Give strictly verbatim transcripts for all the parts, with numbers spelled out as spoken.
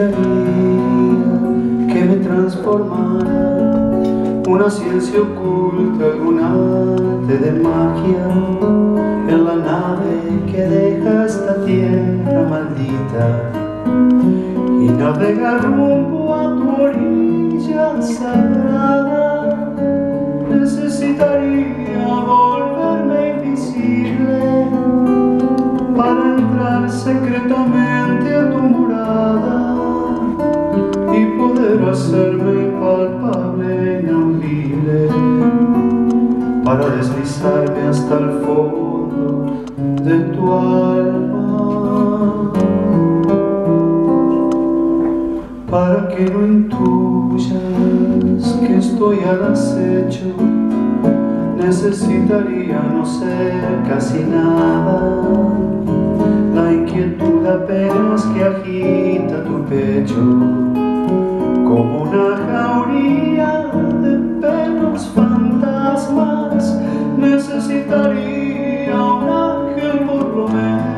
necesitaría que me transformara una ciencia oculta, algún arte de magia en la nave que deja esta tierra maldita y navegar rumbo a tu orilla sagrada. Necesitaría volverme invisible para entrar secretamente a tu morada y poder hacerme impalpable, inaudible, para deslizarme hasta el fondo de tu alma, para que no intuyas que estoy al acecho. Necesitaría no ser casi nada, la inquietud apenas que agita tu pecho, como una jauría de pelos fantasmas. Necesitaría un ángel por lo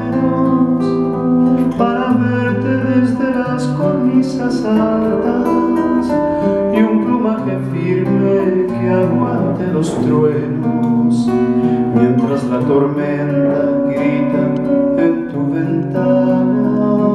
menos para verte desde las cornisas altas y un plumaje firme que aguante los truenos mientras la tormenta grita en tu ventana.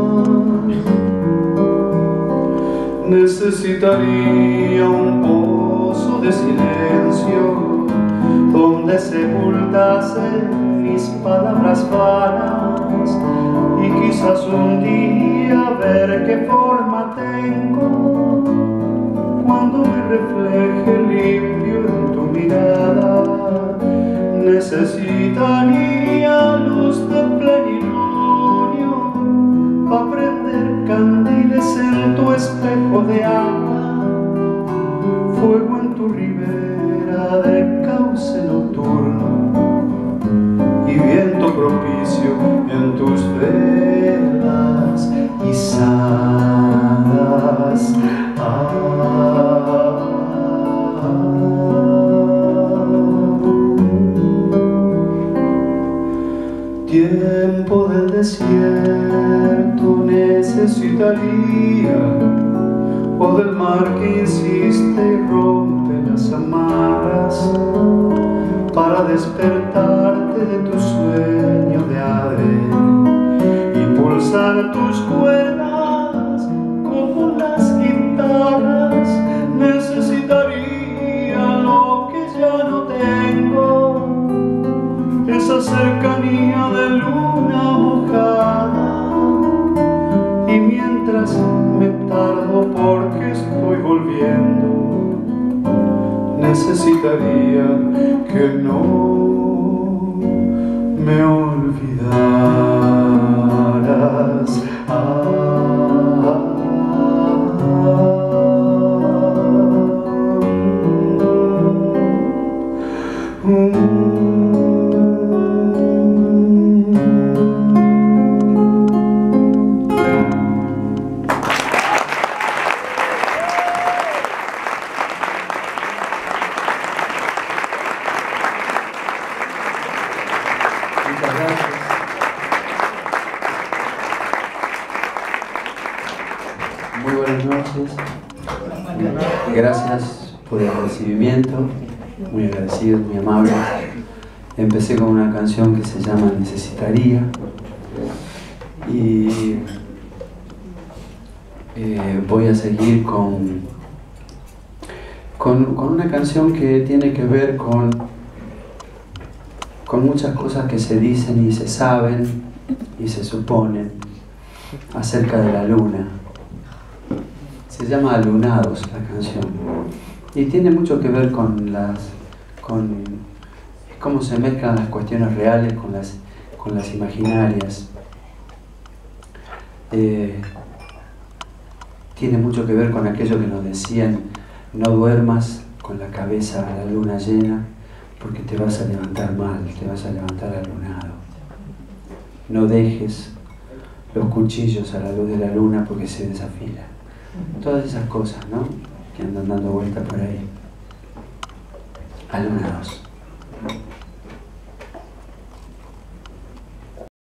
Necesitaría un pozo de silencio donde sepultase mis palabras vanas y quizás un día ver qué forma tengo cuando me refleje limpio en tu mirada. Necesitaría luz de plenilunio para prender candiles en tu espejo de agua, fuego en tu ribera de cauce nocturno y viento propicio en tus velas izadas. Ah, tiempo del desierto necesitaría, o del mar que insiste y rompe las amarras, para despertarte de tu sueño de ave y pulsar tus cuerdas como las guitarras. Necesitaría lo que ya no tengo, esa cercanía de luna mojada, y mientras me tardo porque estoy volviendo, necesitaría que no me olvidaras. Ah, muy buenas noches, gracias por el recibimiento, muy agradecido, muy amable. Empecé con una canción que se llama Necesitaría y eh, voy a seguir con, con, con una canción que tiene que ver con, con muchas cosas que se dicen y se saben y se suponen acerca de la luna. Se llama Alunados la canción y tiene mucho que ver con las con cómo se mezclan las cuestiones reales con las, con las imaginarias. Eh, tiene mucho que ver con aquello que nos decían: no duermas con la cabeza a la luna llena porque te vas a levantar mal, te vas a levantar alunado. No dejes los cuchillos a la luz de la luna porque se desafila. Todas esas cosas, ¿no?, que andan dando vuelta por ahí. Alunados.